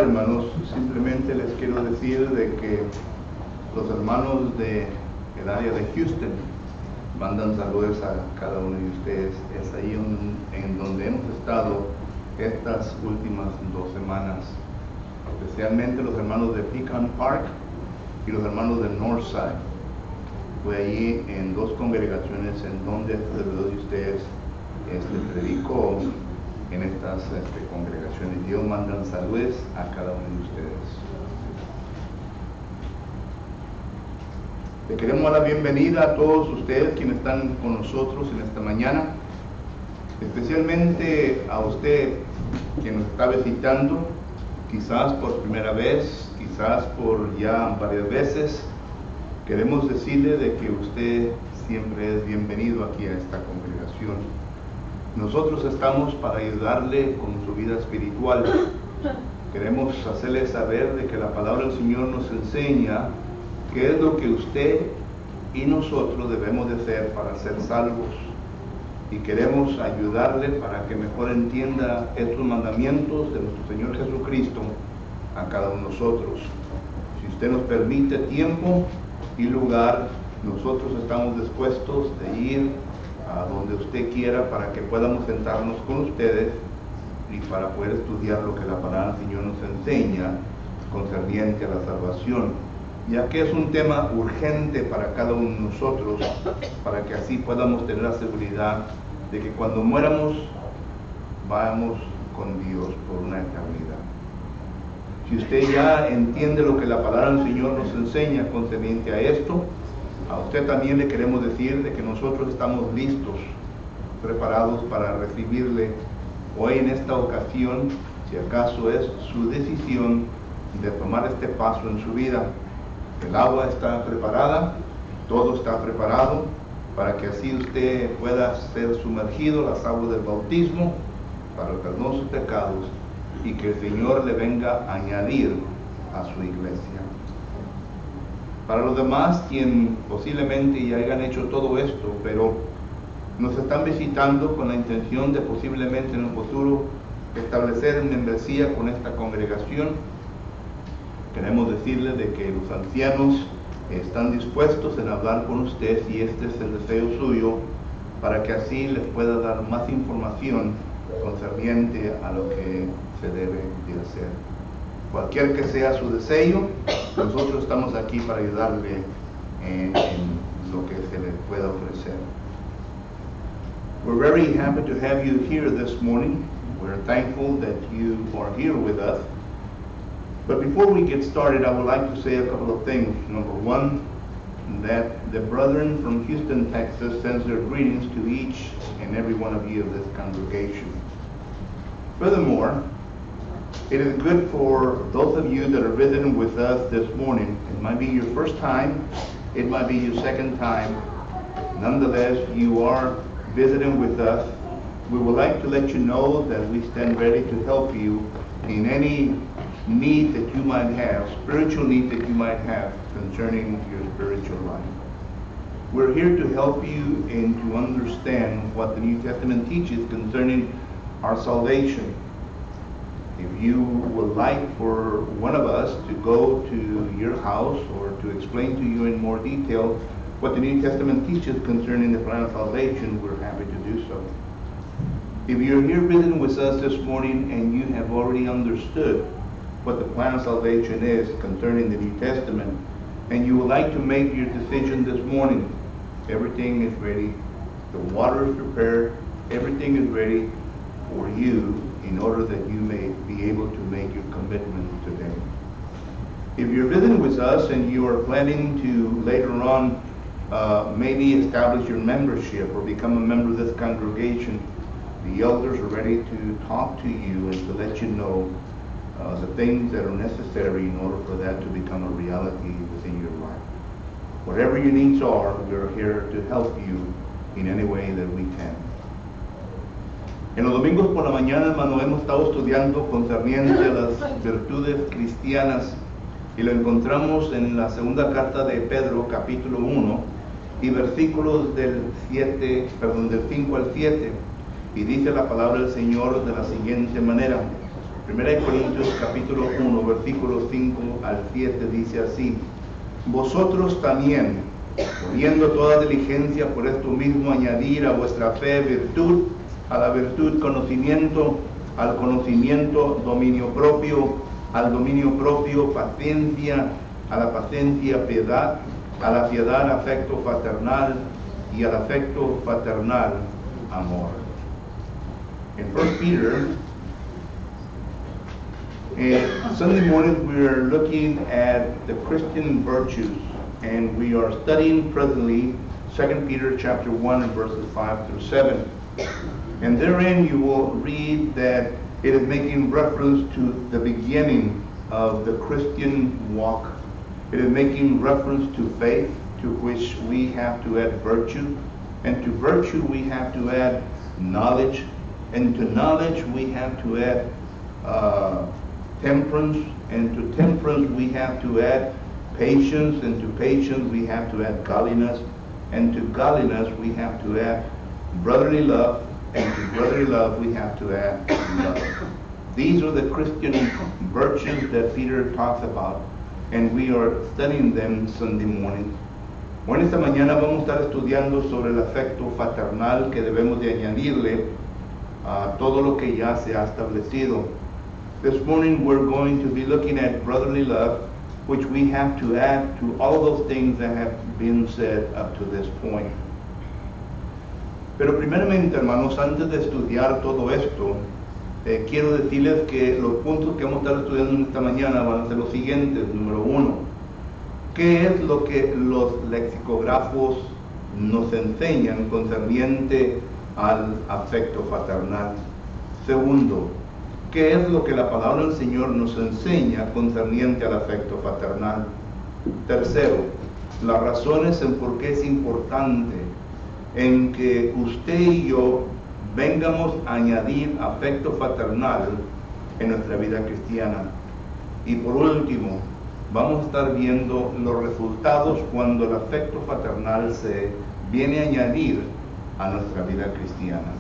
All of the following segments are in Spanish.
hermanos, simplemente les quiero decir de que los hermanos del área de Houston mandan saludos a cada uno de ustedes. Es ahí en donde hemos estado estas últimas 2 semanas, especialmente los hermanos de Pecan Park y los hermanos de Northside. Fue allí en 2 congregaciones en donde de ustedes predicó en estas congregaciones. Dios mandan saludos a cada uno de ustedes. Le queremos dar la bienvenida a todos ustedes quienes están con nosotros en esta mañana, especialmente a usted que nos está visitando, quizás por primera vez, quizás por ya varias veces. Queremos decirle de que usted siempre es bienvenido aquí a esta congregación. Nosotros estamos para ayudarle con su vida espiritual. Queremos hacerle saber de que la palabra del Señor nos enseña qué es lo que usted y nosotros debemos de hacer para ser salvos. Y queremos ayudarle para que mejor entienda estos mandamientos de nuestro Señor Jesucristo a cada uno de nosotros. Si usted nos permite tiempo y lugar, nosotros estamos dispuestos de ir a donde usted quiera para que podamos sentarnos con ustedes y para poder estudiar lo que la palabra del Señor nos enseña concerniente a la salvación, ya que es un tema urgente para cada uno de nosotros, para que así podamos tener la seguridad de que cuando muéramos vamos con Dios por una eternidad. Si usted ya entiende lo que la palabra del Señor nos enseña concerniente a esto, a usted también le queremos decir de que nosotros estamos listos, preparados para recibirle hoy en esta ocasión, si acaso es su decisión de tomar este paso en su vida. El agua está preparada, todo está preparado para que así usted pueda ser sumergido en las aguas del bautismo para el perdón de sus pecados y que el Señor le venga a añadir a su iglesia. Para los demás, quien posiblemente ya hayan hecho todo esto, pero nos están visitando con la intención de posiblemente en el futuro establecer membresía con esta congregación, queremos decirles de que los ancianos están dispuestos en hablar con usted si este es el deseo suyo, para que así les pueda dar más información concerniente a lo que se debe de hacer. Cualquier que sea su deseo, nosotros estamos aquí para ayudarle en lo que se le pueda ofrecer. We're very happy to have you here this morning. We're thankful that you are here with us. But before we get started, I would like to say a couple of things. Number one, that the brethren from Houston, Texas sends their greetings to each and every one of you of this congregation. Furthermore, it is good for those of you that are visiting with us this morning. It might be your first time, it might be your second time. Nonetheless, you are visiting with us. We would like to let you know that we stand ready to help you in any need that you might have, spiritual need that you might have concerning your spiritual life. We're here to help you and to understand what the New Testament teaches concerning our salvation. If you would like for one of us to go to your house or to explain to you in more detail what the New Testament teaches concerning the plan of salvation, we're happy to do so. If you're here visiting with us this morning and you have already understood what the plan of salvation is concerning the New Testament, and you would like to make your decision this morning, everything is ready. The water is prepared. Everything is ready for you in order that you may be able to make your commitment today. If you're visiting with us and you are planning to later on maybe establish your membership or become a member of this congregation, the elders are ready to talk to you and to let you know the things that are necessary in order for that to become a reality within your life. Whatever your needs are, we're here to help you in any way that we can. En los domingos por la mañana, hermano, hemos estado estudiando concerniente a las virtudes cristianas y lo encontramos en la segunda carta de Pedro, capítulo 1, y versículos del 5 al 7, y dice la palabra del Señor de la siguiente manera: 1 Corintios capítulo 1, versículos 5 al 7 dice así: vosotros también, poniendo toda diligencia, por esto mismo añadir a vuestra fe virtud, a la virtud conocimiento, al conocimiento dominio propio, al dominio propio paciencia, a la paciencia piedad, a la piedad afecto fraternal y al afecto fraternal amor. In 1 Peter, Sunday morning we are looking at the Christian virtues, and we are studying presently 2 Peter chapter 1 and verses 5 through 7. And therein you will read that it is making reference to the beginning of the Christian walk. It is making reference to faith, to which we have to add virtue, and to virtue we have to add knowledge, and to knowledge we have to add temperance, and to temperance we have to add patience, and to patience we have to add godliness, and to godliness we have to add brotherly love, and to brotherly love we have to add love. These are the Christian virtues that Peter talks about, and we are studying them Sunday morning. Bueno, esta mañana vamos a estar estudiando sobre el afecto fraternal que debemos de añadirle a todo lo que ya se ha establecido. This morning we're going to be looking at brotherly love, which we have to add to all those things that have been said up to this point. Pero primeramente, hermanos, antes de estudiar todo esto, quiero decirles que los puntos que vamos a estar estudiando esta mañana van a ser los siguientes. Número 1, ¿qué es lo que los lexicógrafos nos enseñan concerniente al afecto fraternal? Segundo, ¿qué es lo que la palabra del Señor nos enseña concerniente al afecto fraternal? Tercero, las razones en por qué es importante en que usted y yo vengamos a añadir afecto fraternal en nuestra vida cristiana. Y por último, vamos a estar viendo los resultados cuando el afecto fraternal se viene a añadir a nuestra vida cristiana.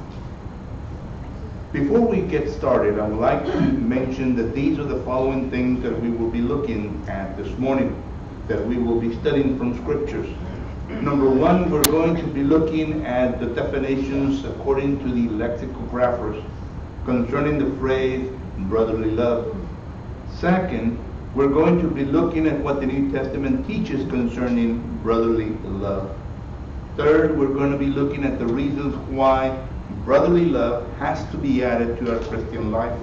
Before we get started, I would like to mention that these are the following things that we will be looking at this morning, that we will be studying from scriptures. Number 1, we're going to be looking at the definitions according to the lexicographers concerning the phrase brotherly love. Second, we're going to be looking at what the New Testament teaches concerning brotherly love. Third, we're going to be looking at the reasons why brotherly love has to be added to our Christian life.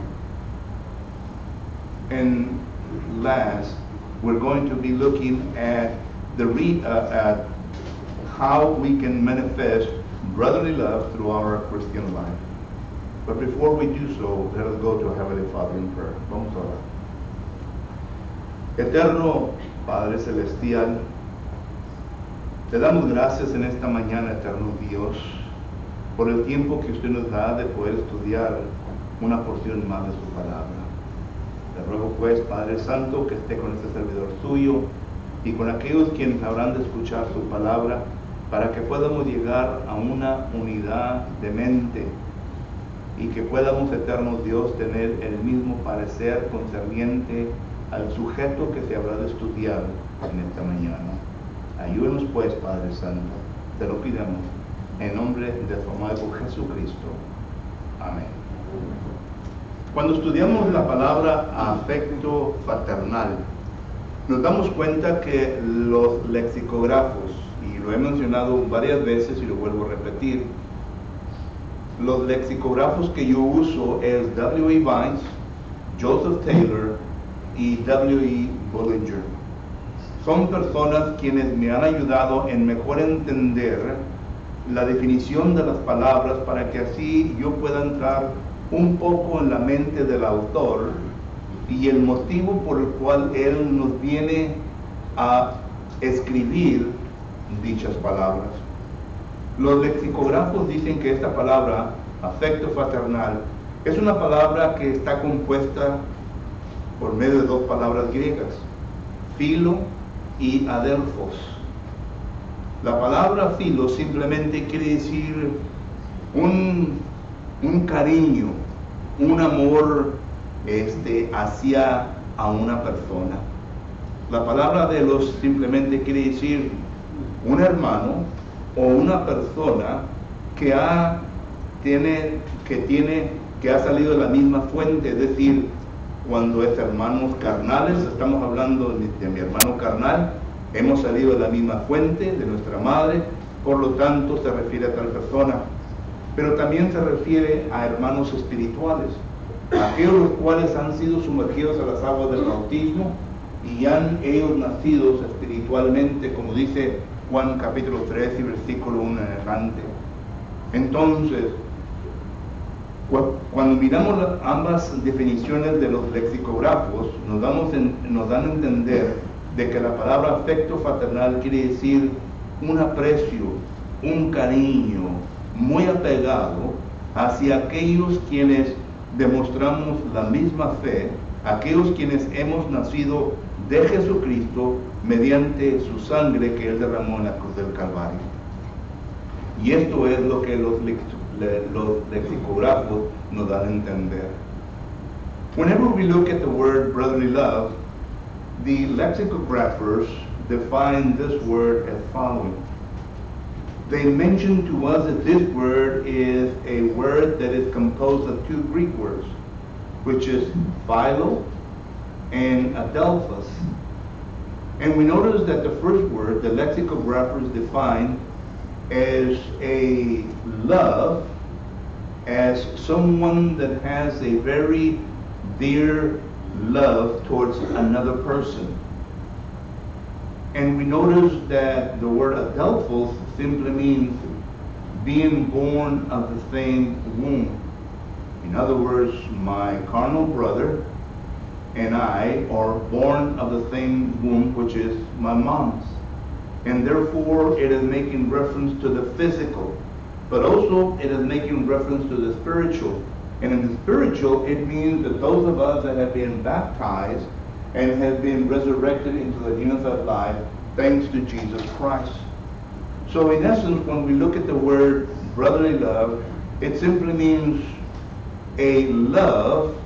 And last, we're going to be looking at at how we can manifest brotherly love throughout our Christian life. But before we do so, let us go to our Heavenly Father in prayer. Vamos a orar. Eterno Padre Celestial, te damos gracias en esta mañana, eterno Dios, por el tiempo que usted nos da de poder estudiar una porción más de su palabra. Te ruego pues, Padre Santo, que esté con este servidor suyo y con aquellos quienes habrán de escuchar su palabra, para que podamos llegar a una unidad de mente y que podamos, eterno Dios, tener el mismo parecer concerniente al sujeto que se habrá de estudiar en esta mañana. Ayúdenos pues, Padre Santo, te lo pidamos en nombre de su amado Hijo Jesucristo. Amén. Cuando estudiamos la palabra afecto fraternal, nos damos cuenta que los lexicógrafos, y lo he mencionado varias veces y lo vuelvo a repetir, los lexicógrafos que yo uso es W.E. Vines, Joseph Taylor y W.E. Bullinger. Son personas quienes me han ayudado en mejor entender la definición de las palabras para que así yo pueda entrar un poco en la mente del autor y el motivo por el cual él nos viene a escribir dichas palabras. Los lexicógrafos dicen que esta palabra, afecto fraternal, es una palabra que está compuesta por medio de dos palabras griegas, philo y adelphos. La palabra philo simplemente quiere decir un cariño, un amor hacia a una persona. La palabra delos simplemente quiere decir un hermano o una persona que ha salido de la misma fuente, es decir, cuando es hermanos carnales, estamos hablando de mi hermano carnal, hemos salido de la misma fuente, de nuestra madre, por lo tanto se refiere a tal persona. Pero también se refiere a hermanos espirituales, aquellos los cuales han sido sumergidos a las aguas del bautismo y han ellos nacidos espiritualmente, como dice Juan capítulo 3 y versículo 1 en adelante. Entonces, cuando miramos ambas definiciones de los lexicógrafos, nos dan a entender de que la palabra afecto fraternal quiere decir un aprecio, un cariño muy apegado hacia aquellos quienes demostramos la misma fe, aquellos quienes hemos nacido de Jesucristo mediante su sangre que Él derramó en la cruz del Calvario. Y esto es lo que los lexicógrafos nos dan a entender. Whenever we look at the word brotherly love, the lexicographers define this word as following. They mention to us that this word is a word that is composed of two Greek words, which is philo and adelphos. And we notice that the first word, the lexicographers define as a love, as someone that has a very dear love towards another person. And we notice that the word adelphos simply means being born of the same womb. In other words, my carnal brother and I are born of the same womb, which is my mom's. And therefore, it is making reference to the physical, but also it is making reference to the spiritual. And in the spiritual, it means that those of us that have been baptized and have been resurrected into the newness of life, thanks to Jesus Christ. So in essence, when we look at the word brotherly love, it simply means a love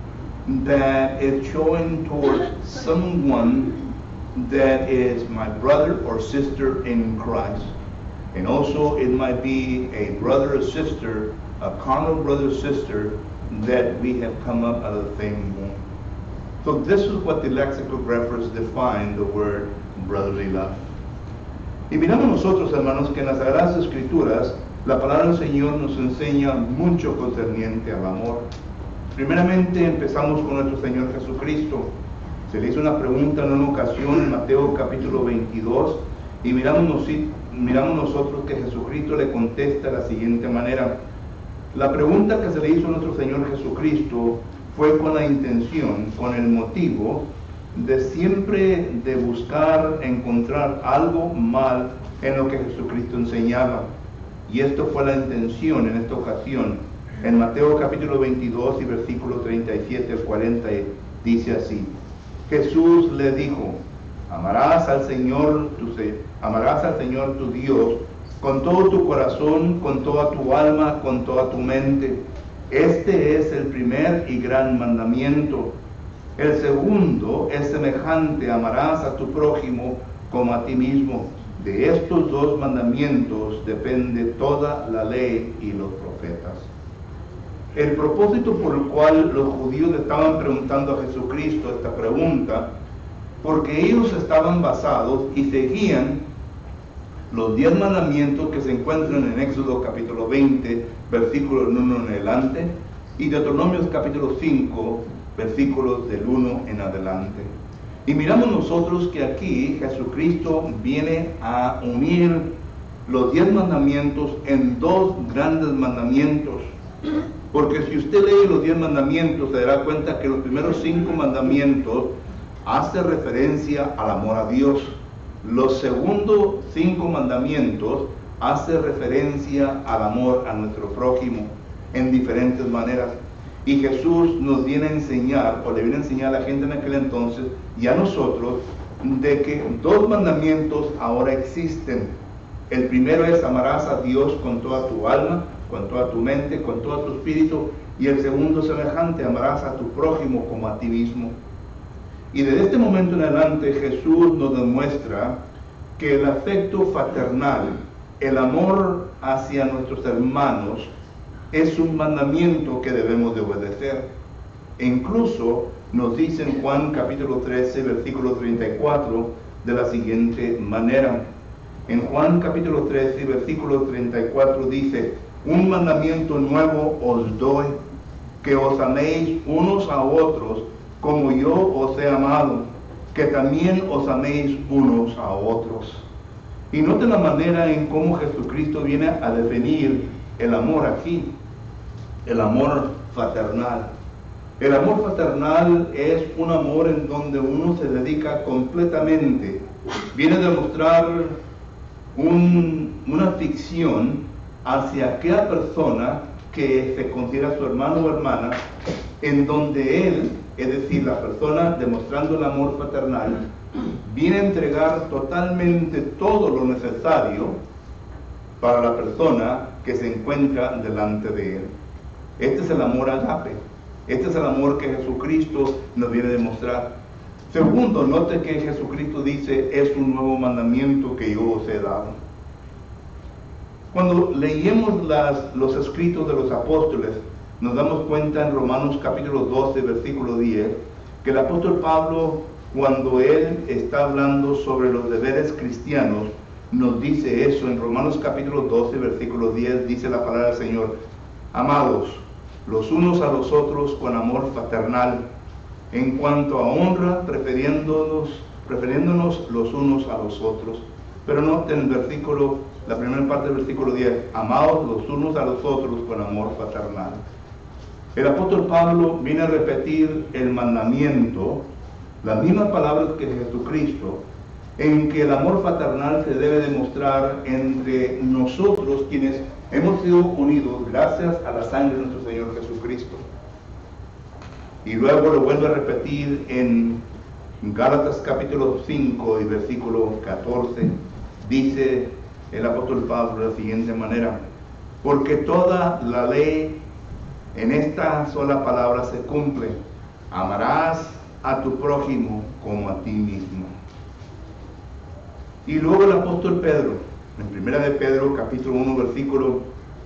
that is showing towards someone that is my brother or sister in Christ. And also it might be a brother or sister, a carnal brother or sister, that we have come up out of the same womb. So this is what the lexicographers define the word brotherly love. Y miramos nosotros, hermanos, que en las Sagradas Escrituras la palabra del Señor nos enseña mucho concerniente al amor. Primeramente empezamos con nuestro Señor Jesucristo. Se le hizo una pregunta en una ocasión en Mateo capítulo 22 y miramos nosotros que Jesucristo le contesta de la siguiente manera. La pregunta que se le hizo a nuestro Señor Jesucristo fue con la intención, con el motivo de siempre de buscar encontrar algo mal en lo que Jesucristo enseñaba. Y esto fue la intención en esta ocasión. En Mateo capítulo 22 y versículo 37 al 40 dice así: Jesús le dijo, amarás al Señor tu Dios con todo tu corazón, con toda tu alma, con toda tu mente. Este es el primer y gran mandamiento. El segundo es semejante: amarás a tu prójimo como a ti mismo. De estos dos mandamientos depende toda la ley y los profetas. El propósito por el cual los judíos le estaban preguntando a Jesucristo esta pregunta, porque ellos estaban basados y seguían los 10 mandamientos que se encuentran en Éxodo capítulo 20, versículos 1 en adelante, y Deuteronomio capítulo 5, versículos del 1 en adelante. Y miramos nosotros que aquí Jesucristo viene a unir los 10 mandamientos en 2 grandes mandamientos. Porque si usted lee los 10 mandamientos, se dará cuenta que los primeros 5 mandamientos hacen referencia al amor a Dios. Los segundos 5 mandamientos hacen referencia al amor a nuestro prójimo en diferentes maneras. Y Jesús nos viene a enseñar, o le viene a enseñar a la gente en aquel entonces y a nosotros, de que 2 mandamientos ahora existen. El primero es: amarás a Dios con toda tu alma, con toda tu mente, con todo tu espíritu. Y el segundo semejante, amarás a tu prójimo como a ti mismo. Y desde este momento en adelante Jesús nos demuestra que el afecto fraternal, el amor hacia nuestros hermanos, es un mandamiento que debemos de obedecer. E incluso nos dice en Juan capítulo 13, versículo 34, de la siguiente manera. En Juan capítulo 13, versículo 34 dice: un mandamiento nuevo os doy, que os améis unos a otros como yo os he amado, que también os améis unos a otros. Y noten la manera en cómo Jesucristo viene a definir el amor aquí, el amor fraternal. El amor fraternal es un amor en donde uno se dedica completamente. Viene a demostrar una afección hacia aquella persona que se considera su hermano o hermana, en donde él, es decir, la persona demostrando el amor fraternal, viene a entregar totalmente todo lo necesario para la persona que se encuentra delante de él. Este es el amor ágape. Este es el amor que Jesucristo nos viene a demostrar. Segundo, note que Jesucristo dice: es un nuevo mandamiento que yo os he dado. Cuando leemos los escritos de los apóstoles, nos damos cuenta en Romanos capítulo 12, versículo 10, que el apóstol Pablo, cuando él está hablando sobre los deberes cristianos, nos dice eso. En Romanos capítulo 12, versículo 10, dice la palabra del Señor: amados los unos a los otros con amor fraternal, en cuanto a honra, prefiriéndonos los unos a los otros. Pero noten el versículo, la primera parte del versículo 10, amados los unos a los otros con amor fraternal. El apóstol Pablo viene a repetir el mandamiento, las mismas palabras que Jesucristo, en que el amor fraternal se debe demostrar entre nosotros, quienes hemos sido unidos gracias a la sangre de nuestro Señor Jesucristo. Y luego lo vuelve a repetir en Gálatas capítulo 5 y versículo 14. Dice el apóstol Pablo de la siguiente manera: porque toda la ley en esta sola palabra se cumple: amarás a tu prójimo como a ti mismo. Y luego el apóstol Pedro, en primera de Pedro capítulo 1 versículo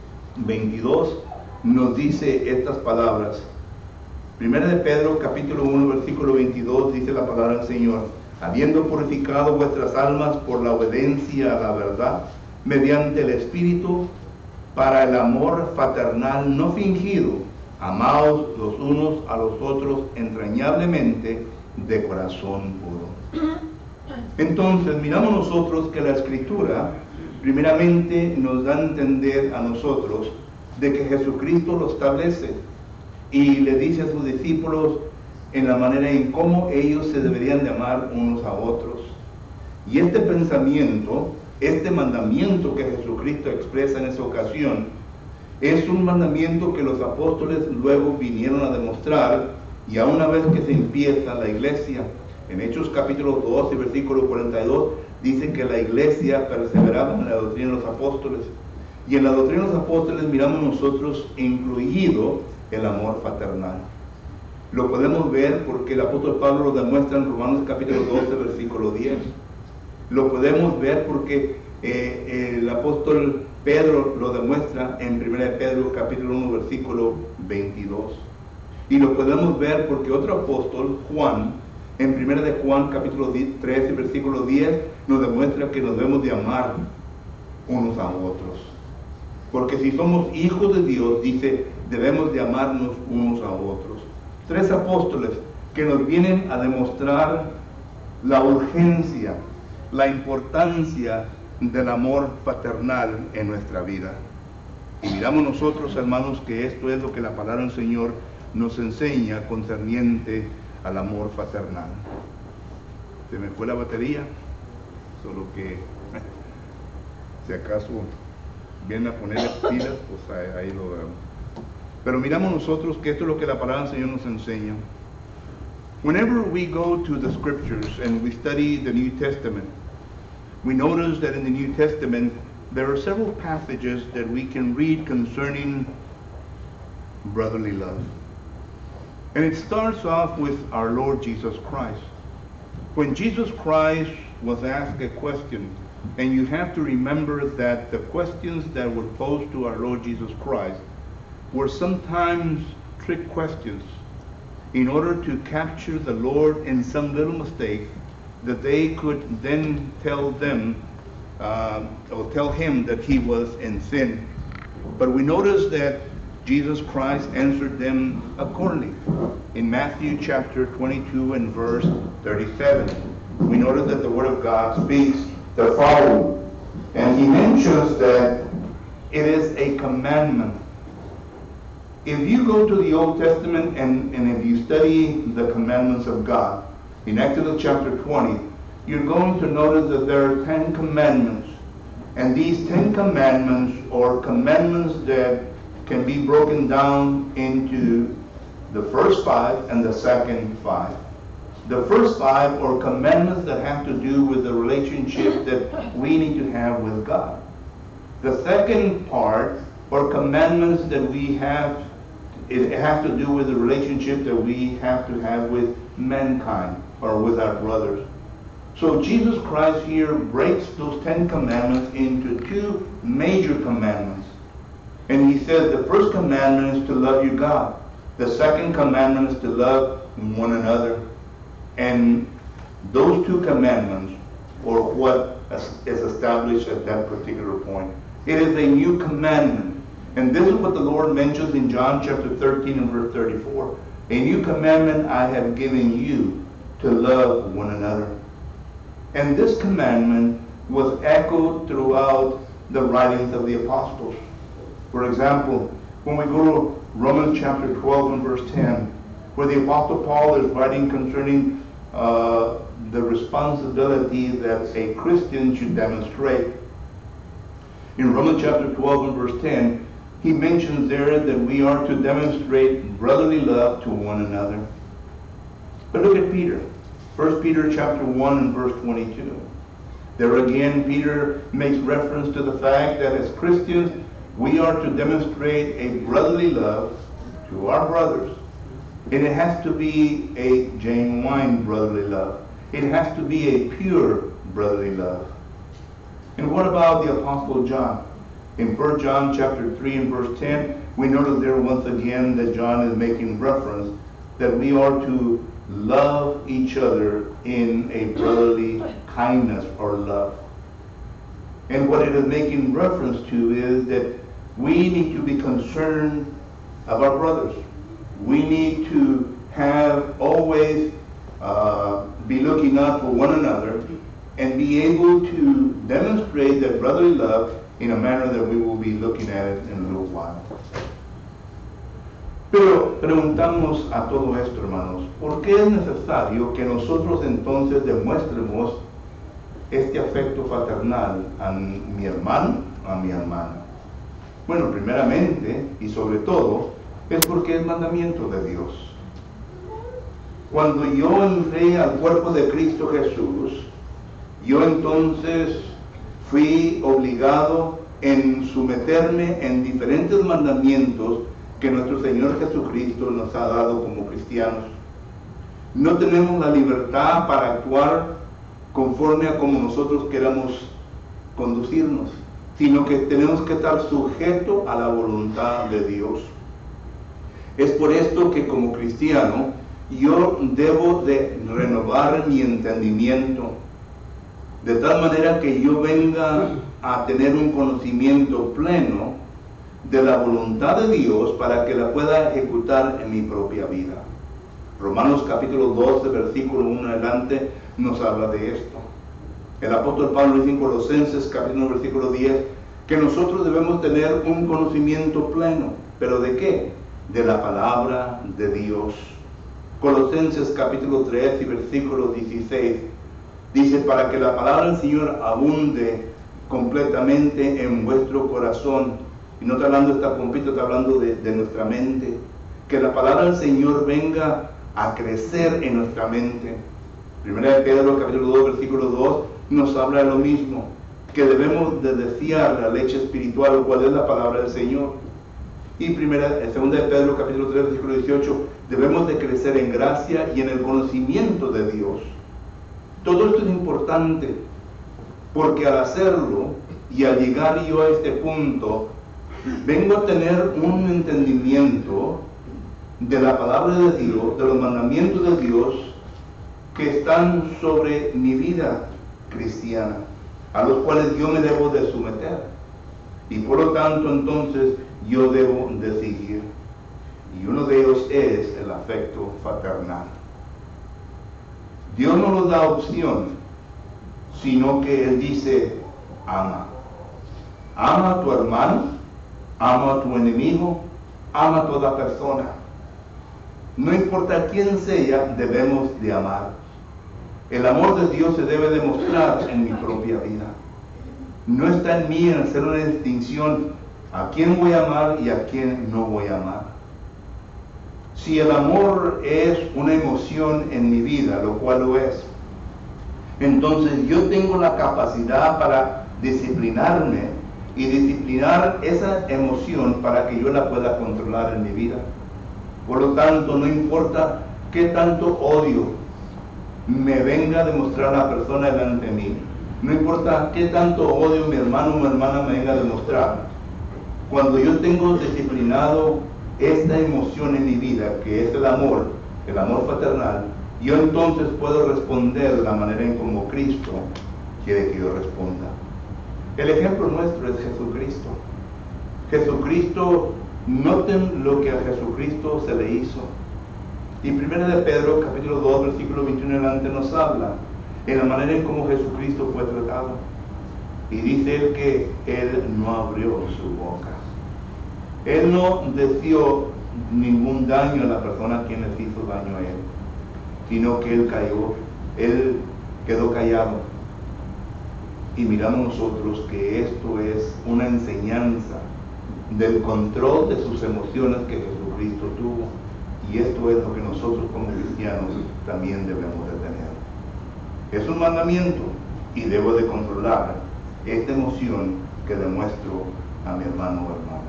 22, nos dice estas palabras. Primera de Pedro capítulo 1 versículo 22 dice la palabra del Señor: habiendo purificado vuestras almas por la obediencia a la verdad, mediante el Espíritu, para el amor fraternal no fingido, amaos los unos a los otros entrañablemente de corazón puro. Entonces miramos nosotros que la Escritura primeramente nos da a entender a nosotros de que Jesucristo lo establece y le dice a sus discípulos en la manera en cómo ellos se deberían de amar unos a otros. Y este pensamiento, este mandamiento que Jesucristo expresa en esa ocasión, es un mandamiento que los apóstoles luego vinieron a demostrar, y a una vez que se empieza la iglesia, en Hechos capítulo 2 y versículo 42, dice que la iglesia perseveraba en la doctrina de los apóstoles. Y en la doctrina de los apóstoles miramos nosotros incluido el amor fraternal. Lo podemos ver porque el apóstol Pablo lo demuestra en Romanos capítulo 12, versículo 10. Lo podemos ver porque el apóstol Pedro lo demuestra en 1 Pedro capítulo 1, versículo 22. Y lo podemos ver porque otro apóstol, Juan, en 1 de Juan capítulo 13, versículo 10, nos demuestra que nos debemos de amar unos a otros. Porque si somos hijos de Dios, dice, debemos de amarnos unos a otros. Tres apóstoles que nos vienen a demostrar la urgencia, la importancia del amor fraternal en nuestra vida. Y miramos nosotros, hermanos, que esto es lo que la palabra del Señor nos enseña concerniente al amor fraternal. Se me fue la batería, solo que si acaso vienen a poner las pilas, pues ahí lo vemos. Pero miramos nosotros que esto es lo que la palabra del Señor nos enseña. Whenever we go to the scriptures and we study the New Testament, we notice that in the New Testament there are several passages that we can read concerning brotherly love. And it starts off with our Lord Jesus Christ. When Jesus Christ was asked a question, and you have to remember that the questions that were posed to our Lord Jesus Christ were sometimes trick questions in order to capture the Lord in some little mistake that they could then tell them or tell him that he was in sin. But we notice that Jesus Christ answered them accordingly. In Matthew chapter 22 and verse 37, we notice that the Word of God speaks the following. And he mentions that it is a commandment. If you go to the Old Testament and if you study the commandments of God, in Exodus chapter 20, you're going to notice that there are 10 commandments. And these 10 commandments are commandments that can be broken down into the first 5 and the second 5. The first 5 are commandments that have to do with the relationship that we need to have with God. The second part are commandments that we have, it has to do with the relationship that we have to have with mankind or with our brothers. So Jesus Christ here breaks those 10 commandments into 2 major commandments. And he says the first commandment is to love your God. The second commandment is to love one another. And those 2 commandments are what is established at that particular point. It is a new commandment. And this is what the Lord mentions in John chapter 13 and verse 34. A new commandment I have given you, to love one another. And this commandment was echoed throughout the writings of the apostles. For example, when we go to Romans chapter 12 and verse 10, where the Apostle Paul is writing concerning the responsibility that a Christian should demonstrate. In Romans chapter 12 and verse 10, he mentions there that we are to demonstrate brotherly love to one another. But look at Peter. 1 Peter chapter 1 and verse 22. There again, Peter makes reference to the fact that as Christians, we are to demonstrate a brotherly love to our brothers. And it has to be a genuine brotherly love. It has to be a pure brotherly love. And what about the Apostle John? In 1 John chapter 3 and verse 10, we notice there once again that John is making reference that we are to love each other in a brotherly kindness or love. And what it is making reference to is that we need to be concerned of our brothers. We need to have always be looking out for one another and be able to demonstrate that brotherly love in a manner that we will be looking at it in a little while. Pero preguntamos a todo esto, hermanos, ¿por qué es necesario que nosotros entonces demuestremos este afecto fraternal a mi hermano, a mi hermana? Bueno, primeramente y sobre todo, es porque es mandamiento de Dios. Cuando yo entré al cuerpo de Cristo Jesús, yo entonces fui obligado en someterme en diferentes mandamientos que nuestro Señor Jesucristo nos ha dado como cristianos. No tenemos la libertad para actuar conforme a como nosotros queramos conducirnos, sino que tenemos que estar sujetos a la voluntad de Dios. Es por esto que como cristiano yo debo de renovar mi entendimiento, de tal manera que yo venga a tener un conocimiento pleno de la voluntad de Dios para que la pueda ejecutar en mi propia vida. Romanos capítulo 12, versículo 1 adelante, nos habla de esto. El apóstol Pablo dice en Colosenses capítulo 1, versículo 10, que nosotros debemos tener un conocimiento pleno. ¿Pero de qué? De la palabra de Dios. Colosenses capítulo 3 y versículo 16, dice, para que la palabra del Señor abunde completamente en vuestro corazón. Y no está hablando, está completo, está hablando de nuestra mente. Que la palabra del Señor venga a crecer en nuestra mente. Primera de Pedro, capítulo 2, versículo 2, nos habla de lo mismo. Que debemos de desear la leche espiritual, cual es la palabra del Señor. Y segunda de Pedro capítulo 3 versículo 18, debemos de crecer en gracia y en el conocimiento de Dios. Todo esto es importante, porque al hacerlo y al llegar yo a este punto, vengo a tener un entendimiento de la palabra de Dios, de los mandamientos de Dios que están sobre mi vida cristiana, a los cuales yo me debo de someter. Y por lo tanto, entonces, yo debo de seguir. Y uno de ellos es el afecto fraternal. Dios no nos da opción, sino que Él dice, ama. Ama a tu hermano, ama a tu enemigo, ama a toda persona. No importa quién sea, debemos de amar. El amor de Dios se debe demostrar en mi propia vida. No está en mí en hacer una distinción a quién voy a amar y a quién no voy a amar. Si el amor es una emoción en mi vida, lo cual lo es, entonces yo tengo la capacidad para disciplinarme y disciplinar esa emoción para que yo la pueda controlar en mi vida. Por lo tanto, no importa qué tanto odio me venga a demostrar la persona delante de mí, no importa qué tanto odio mi hermano o mi hermana me venga a demostrar, cuando yo tengo disciplinado esta emoción en mi vida, que es el amor fraternal, yo entonces puedo responder de la manera en como Cristo quiere que yo responda. El ejemplo nuestro es Jesucristo. Jesucristo, noten lo que a Jesucristo se le hizo. Y 1 de Pedro, capítulo 2, versículo 21 en adelante nos habla en la manera en cómo Jesucristo fue tratado. Y dice él que Él no abrió su boca. Él no deseó ningún daño a la persona a quien les hizo daño a Él, sino que Él cayó, Él quedó callado. Y miramos nosotros que esto es una enseñanza del control de sus emociones que Jesucristo tuvo. Y esto es lo que nosotros como cristianos también debemos de tener. Es un mandamiento y debo de controlar esta emoción que demuestro a mi hermano o hermana.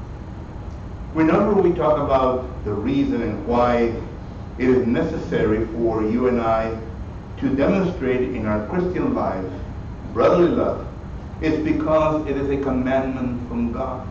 Whenever we talk about the reason and why it is necessary for you and I to demonstrate in our Christian life brotherly love, it's because it is a commandment from God.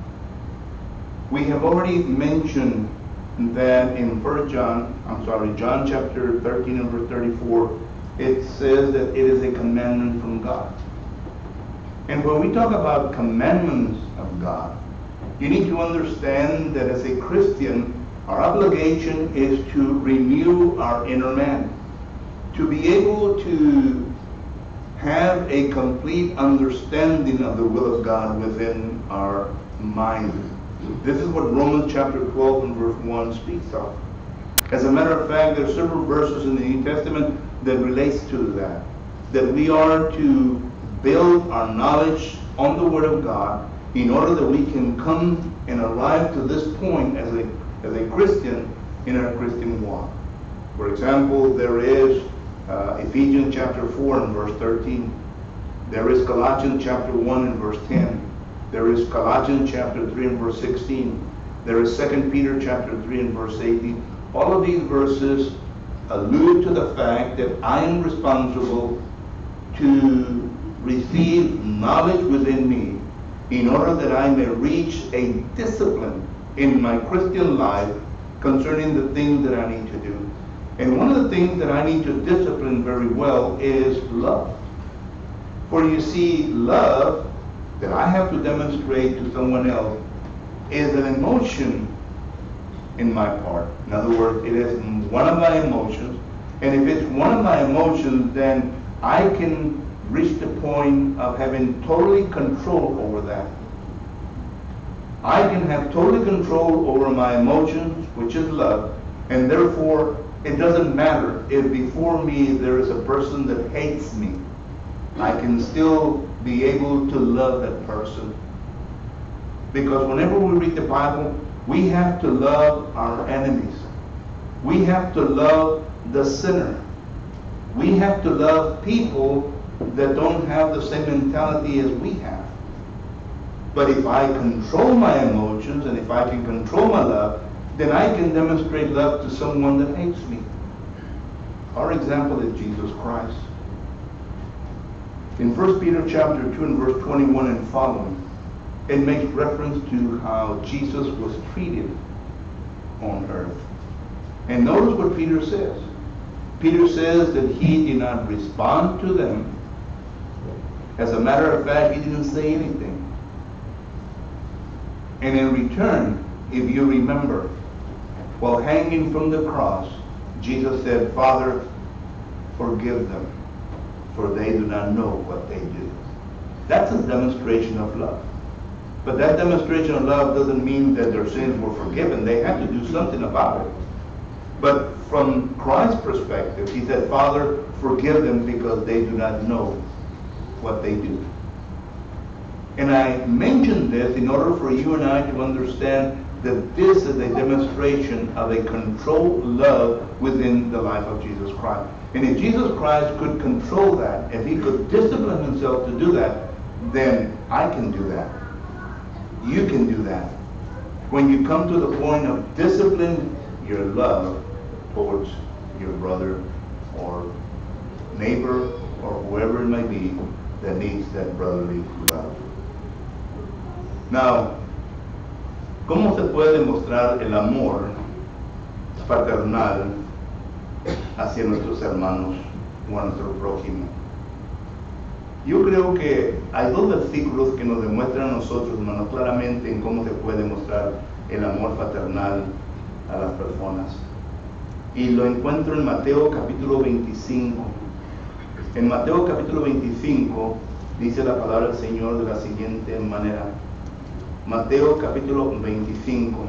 We have already mentioned that in John chapter 13 and verse 34, it says that it is a commandment from God. And when we talk about commandments of God, you need to understand that as a Christian, our obligation is to renew our inner man, to be able to have a complete understanding of the will of God within our mind. This is what Romans chapter 12 and verse 1 speaks of. As a matter of fact, there are several verses in the New Testament that relates to that we are to build our knowledge on the Word of God in order that we can come and arrive to this point as a Christian in our Christian walk. For example, there is Ephesians chapter 4 and verse 13. There is Colossians chapter 1 and verse 10. There is Colossians chapter 3 and verse 16. There is 2 Peter chapter 3 and verse 18. All of these verses allude to the fact that I am responsible to receive knowledge within me in order that I may reach a discipline in my Christian life concerning the things that I need to do. And one of the things that I need to discipline very well is love. For you see, love that I have to demonstrate to someone else is an emotion in my part. In other words, it is one of my emotions. And if it's one of my emotions, then I can reach the point of having totally control over that. I can have total control over my emotions, which is love, and therefore it doesn't matter if before me there is a person that hates me. I can still be able to love that person. Because whenever we read the Bible, we have to love our enemies. We have to love the sinner. We have to love people that don't have the same mentality as we have. But if I control my emotions and if I can control my love, then I can demonstrate love to someone that hates me. Our example is Jesus Christ. In 1 Peter chapter 2 and verse 21 and following, it makes reference to how Jesus was treated on earth. And notice what Peter says. Peter says that he did not respond to them. As a matter of fact, he didn't say anything. And in return, if you remember, while hanging from the cross, Jesus said, Father, forgive them, for they do not know what they do. That's a demonstration of love. But that demonstration of love doesn't mean that their sins were forgiven. They had to do something about it. But from Christ's perspective, he said, Father, forgive them because they do not know what they do. And I mention this in order for you and I to understand that this is a demonstration of a controlled love within the life of Jesus Christ. And if Jesus Christ could control that, if he could discipline himself to do that, then I can do that. You can do that. When you come to the point of discipline your love towards your brother or neighbor or whoever it may be that needs that brotherly love. Now, ¿cómo se puede demostrar el amor paternal hacia nuestros hermanos o a nuestro prójimo? Yo creo que hay dos versículos que nos demuestran a nosotros, hermanos, claramente en cómo se puede mostrar el amor paternal a las personas. Y lo encuentro en Mateo capítulo 25. En Mateo capítulo 25 dice la palabra del Señor de la siguiente manera. Mateo capítulo 25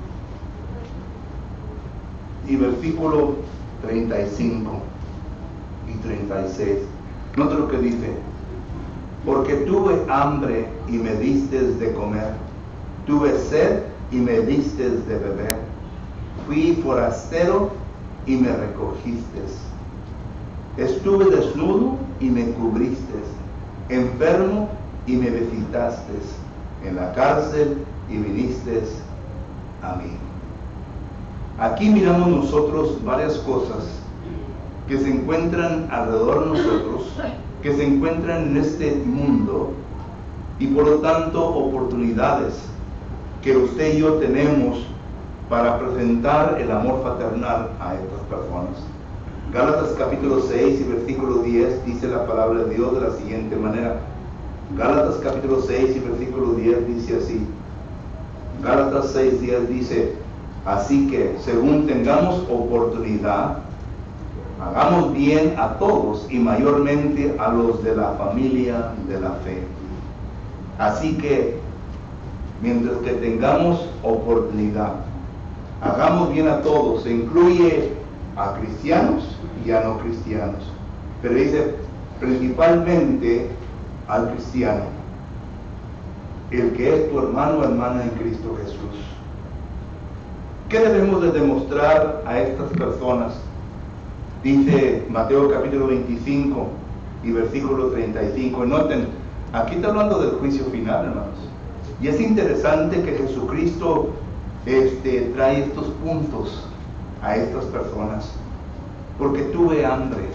y versículo 35 y 36. Nota lo que dice. Porque tuve hambre y me distes de comer. Tuve sed y me distes de beber. Fui forastero y me recogiste. Estuve desnudo y me cubriste. Enfermo y me visitaste. En la cárcel y viniste a mí. Aquí miramos nosotros varias cosas que se encuentran alrededor de nosotros, que se encuentran en este mundo y por lo tanto oportunidades que usted y yo tenemos para presentar el amor fraternal a estas personas. Gálatas capítulo 6 y versículo 10 dice la palabra de Dios de la siguiente manera. Gálatas capítulo 6 y versículo 10 dice así. Gálatas 6:10 dice, así que según tengamos oportunidad, hagamos bien a todos y mayormente a los de la familia de la fe. Así que mientras que tengamos oportunidad, hagamos bien a todos. Se incluye a cristianos y a no cristianos, pero dice principalmente al cristiano, el que es tu hermano o hermana en Cristo Jesús. ¿Qué debemos de demostrar a estas personas? Dice Mateo capítulo 25 y versículo 35. Noten, aquí está hablando del juicio final, hermanos. Y es interesante que Jesucristo trae estos puntos a estas personas. Porque tuve hambre.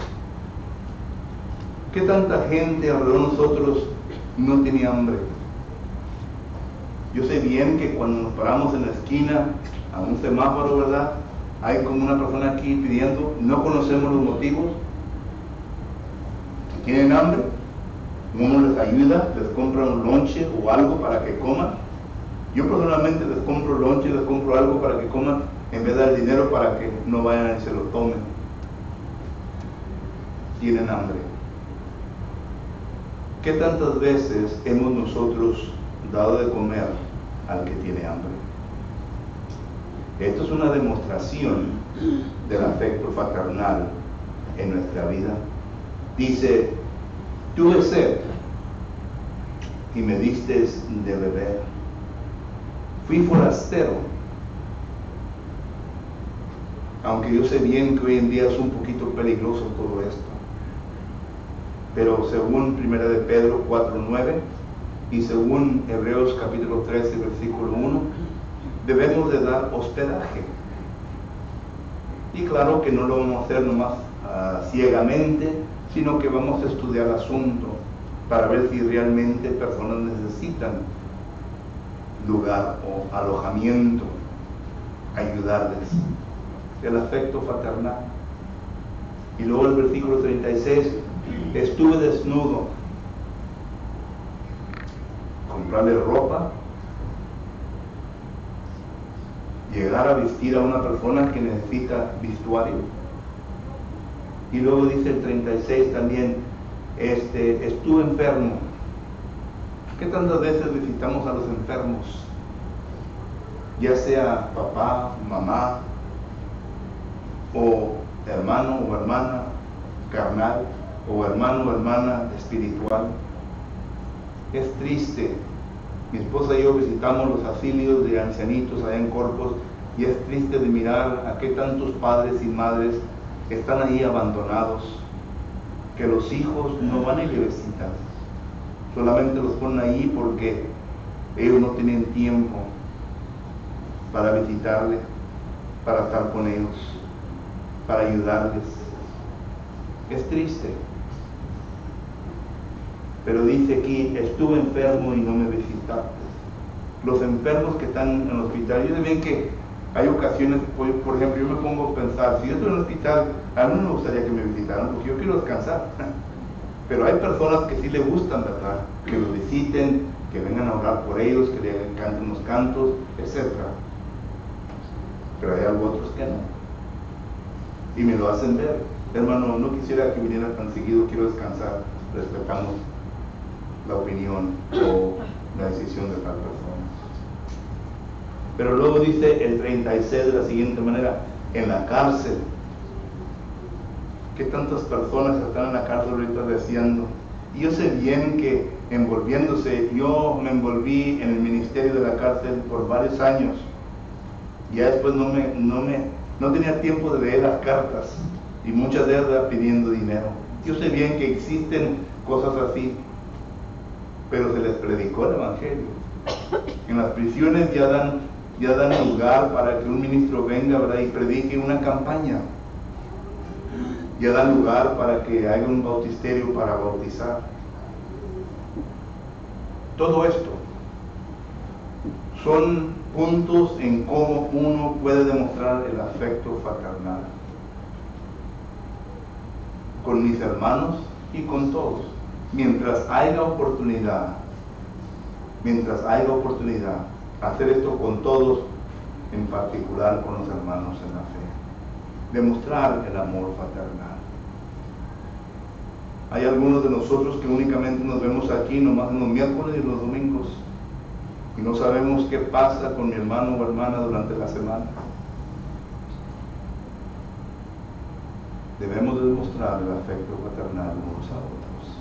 ¿Qué tanta gente alrededor de nosotros no tiene hambre? Yo sé bien que cuando nos paramos en la esquina a un semáforo, ¿verdad? Hay como una persona aquí pidiendo, no conocemos los motivos. Si tienen hambre, uno les ayuda, les compra un lonche o algo para que coman. Yo personalmente les compro lonche, les compro algo para que coman en vez de dar dinero para que no vayan y se lo tomen. Tienen hambre. ¿Qué tantas veces hemos nosotros dado de comer al que tiene hambre? Esto es una demostración del afecto fraternal en nuestra vida. Dice, tuve sed y me diste de beber. Fui forastero. Aunque yo sé bien que hoy en día es un poquito peligroso todo esto. Pero según 1 de Pedro 4:9, y según Hebreos capítulo 13, versículo 1, debemos de dar hospedaje. Y claro que no lo vamos a hacer nomás ciegamente, sino que vamos a estudiar el asunto para ver si realmente personas necesitan lugar o alojamiento, ayudarles. El afecto fraternal. Y luego el versículo 36, estuve desnudo. Comprarle ropa, llegar a vestir a una persona que necesita vestuario. Y luego dice el 36 también, estuve enfermo. ¿Qué tantas veces visitamos a los enfermos? Ya sea papá, mamá, o hermano o hermana carnal, o hermano o hermana espiritual. Es triste. Mi esposa y yo visitamos los asilios de ancianitos allá en Corpus, y es triste de mirar a qué tantos padres y madres están ahí abandonados, que los hijos no van a ir a visitar, solamente los ponen ahí porque ellos no tienen tiempo para visitarle, para estar con ellos, para ayudarles. Es triste. Pero dice aquí, estuve enfermo y no me visitaste. Los enfermos que están en el hospital, yo ven que hay ocasiones, por ejemplo, yo me pongo a pensar, si yo estoy en el hospital, a mí no me gustaría que me visitaran, porque yo quiero descansar. Pero hay personas que sí le gustan, ¿verdad? Que lo visiten, que vengan a orar por ellos, que le canten unos cantos, etc. Pero hay otros que no. Y me lo hacen ver. Hermano, no quisiera que viniera tan seguido, quiero descansar. Respetamos la opinión o la decisión de tal persona. Pero luego dice el 36 de la siguiente manera, en la cárcel. ¿Qué tantas personas están en la cárcel ahorita deseando? Y yo sé bien que envolviéndose, yo me envolví en el ministerio de la cárcel por varios años. Ya después no tenía tiempo de leer las cartas, y muchas de ellas pidiendo dinero. Yo sé bien que existen cosas así, pero se les predicó el evangelio. En las prisiones ya dan lugar para que un ministro venga, ¿verdad?, y predique una campaña. Ya dan lugar para que haya un bautisterio para bautizar. Todo esto son puntos en cómo uno puede demostrar el afecto fraternal con mis hermanos y con todos, mientras haya oportunidad, hacer esto con todos, en particular con los hermanos en la fe, demostrar el amor fraternal. Hay algunos de nosotros que únicamente nos vemos aquí nomás en los miércoles y los domingos, y no sabemos qué pasa con mi hermano o hermana durante la semana. Debemos demostrar el afecto fraternal unos a otros.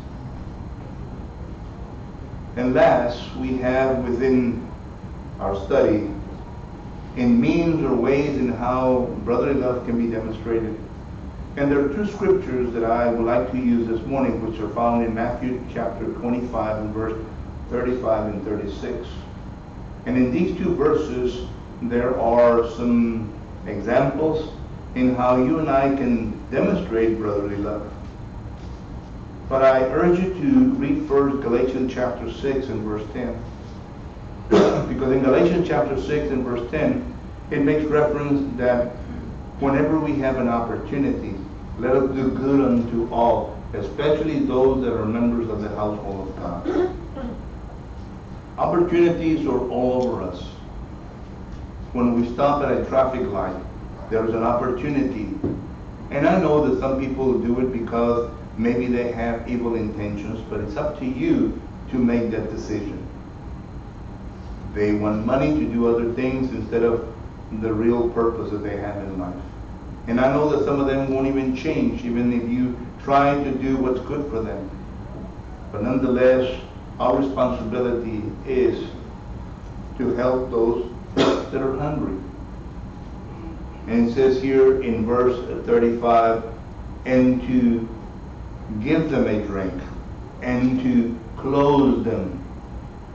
And last, we have within our study in means or ways in how brotherly love can be demonstrated. And there are two scriptures that I would like to use this morning, which are found in Matthew chapter 25 and verse 35 and 36. And in these two verses, there are some examples in how you and I can demonstrate brotherly love. But I urge you to read first Galatians chapter 6 and verse 10. Because in Galatians chapter 6 and verse 10, it makes reference that whenever we have an opportunity, let us do good unto all, especially those that are members of the household of God. Opportunities are all over us. When we stop at a traffic light, there is an opportunity. And I know that some people do it because maybe they have evil intentions, but it's up to you to make that decision. They want money to do other things instead of the real purpose that they have in life. And I know that some of them won't even change, even if you try to do what's good for them. But nonetheless, our responsibility is to help those that are hungry. And it says here in verse 35, and to give them a drink, and to clothe them.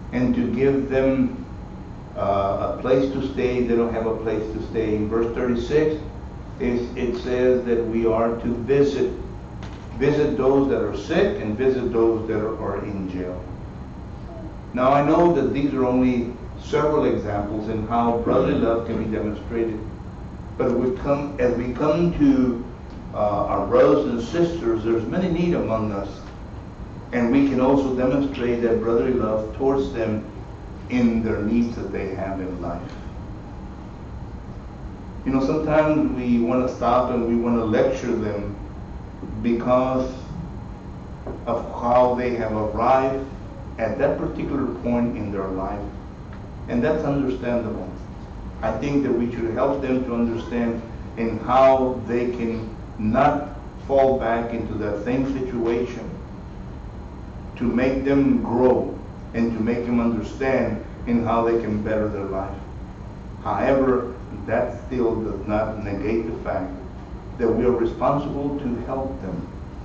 and to give them a place to stay. They don't have a place to stay. In verse 36, it says that we are to visit those that are sick and visit those that are in jail. Now I know that these are only several examples in how brotherly love can be demonstrated. But as we come to our brothers and sisters, there's many need among us. And we can also demonstrate that brotherly love towards them in their needs that they have in life. You know, sometimes we want to stop and we want to lecture them because of how they have arrived at that particular point in their life. And that's understandable. I think that we should help them to understand in how they can not fall back into that same situation, to make them grow and to make them understand in how they can better their life. However, that still does not negate the fact that we are responsible to help them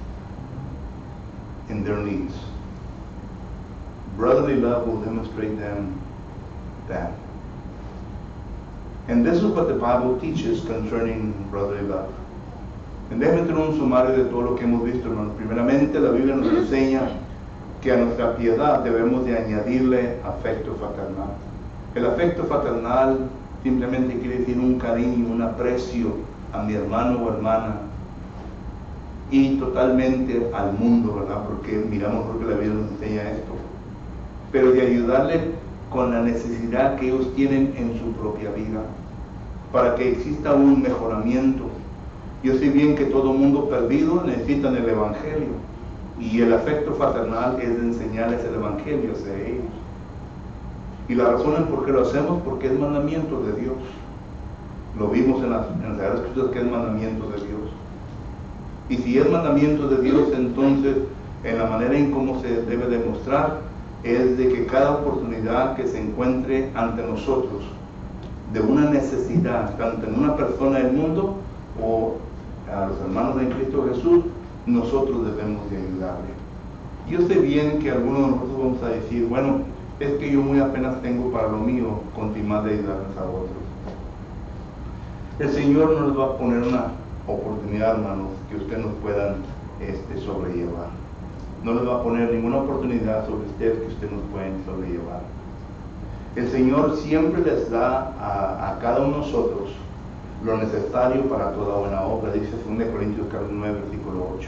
in their needs. Brotherly love will demonstrate them that. And this is what the Bible teaches concerning brotherly love. En vez de meter un sumario de todo lo que hemos visto, hermanos, primeramente la Biblia nos enseña que a nuestra piedad debemos de añadirle afecto fraternal. El afecto fraternal simplemente quiere decir un cariño, un aprecio a mi hermano o hermana y totalmente al mundo, ¿verdad? Porque miramos porque la Biblia nos enseña esto. Pero de ayudarle con la necesidad que ellos tienen en su propia vida, para que exista un mejoramiento. Yo sé bien que todo mundo perdido necesitan el Evangelio, y el afecto fraternal es de enseñarles el Evangelio a ellos. Y la razón es por qué lo hacemos, porque es mandamiento de Dios. Lo vimos en las Sagradas Escrituras que es mandamiento de Dios. Y si es mandamiento de Dios, entonces en la manera en cómo se debe demostrar es de que cada oportunidad que se encuentre ante nosotros de una necesidad, tanto en una persona del mundo o a los hermanos en Cristo Jesús, nosotros debemos de ayudarle. Yo sé bien que algunos de nosotros vamos a decir, bueno, es que yo muy apenas tengo para lo mío, continuar de ayudarles a otros. El Señor no les va a poner una oportunidad, hermanos, que ustedes nos puedan sobrellevar. No les va a poner ninguna oportunidad sobre ustedes que ustedes nos pueden sobrellevar. El Señor siempre les da a cada uno de nosotros lo necesario para toda buena obra, dice 2 Corintios 9, versículo 8.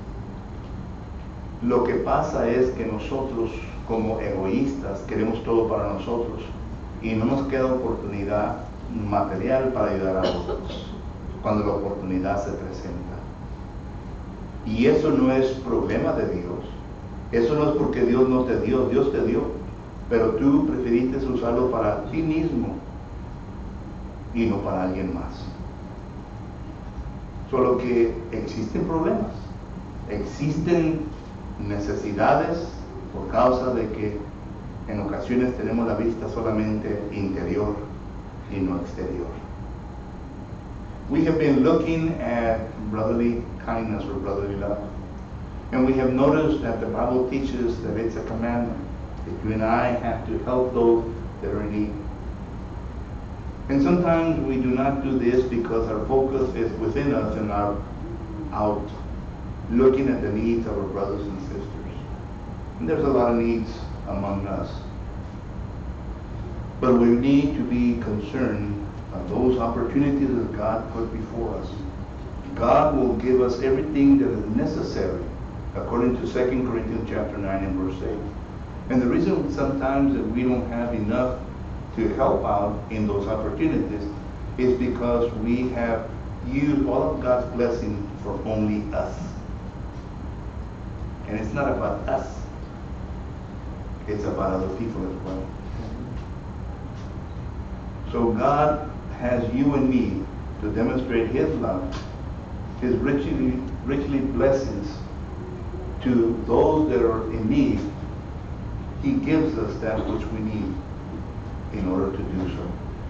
Lo que pasa es que nosotros, como egoístas, queremos todo para nosotros y no nos queda oportunidad material para ayudar a otros cuando la oportunidad se presenta. Y eso no es problema de Dios. Eso no es porque Dios no te dio, Dios te dio, pero tú preferiste usarlo para ti mismo y no para alguien más. Solo que existen problemas, existen necesidades por causa de que en ocasiones tenemos la vista solamente interior y no exterior. We have been looking at brotherly kindness or brotherly love, and we have noticed that the Bible teaches that it's a commandment, that you and I have to help those that are in need. And sometimes we do not do this because our focus is within us and are out looking at the needs of our brothers and sisters. And there's a lot of needs among us. But we need to be concerned of those opportunities that God put before us. God will give us everything that is necessary according to 2 Corinthians chapter 9 and verse 8. And the reason sometimes that we don't have enough to help out in those opportunities is because we have used all of God's blessing for only us. And it's not about us. It's about other people as well. So God has you and me to demonstrate His love, His richly blessings to those that are in need. He gives us that which we need in order to do so.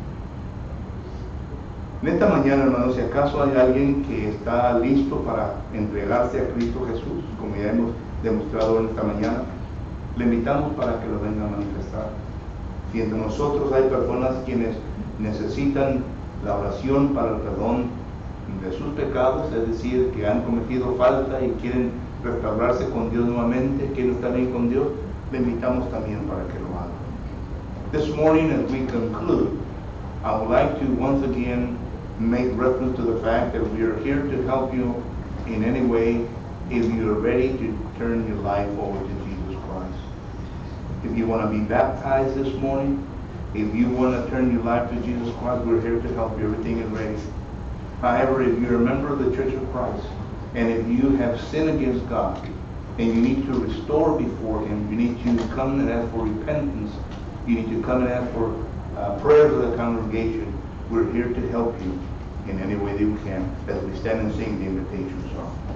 En esta mañana, hermanos, si acaso hay alguien que está listo para entregarse a Cristo Jesús, como ya hemos demostrado en esta mañana, le invitamos para que lo venga a manifestar. Si entre nosotros hay personas quienes necesitan la oración para el perdón de sus pecados, es decir, que han cometido falta y quieren restaurarse con Dios nuevamente, quieren estar bien con Dios, le invitamos también para que lo haga. This morning, as we conclude, I would like to once again make reference to the fact that we are here to help you in any way if you are ready to turn your life over to Jesus Christ. If you want to be baptized this morning, if you want to turn your life to Jesus Christ, we're here to help you. Everything is ready. However, if you're a member of the Church of Christ, and if you have sinned against God, and you need to restore before Him, you need to come and ask for repentance, you need to come and ask for prayers of the congregation, we're here to help you in any way that we can as we stand and sing the invitation song.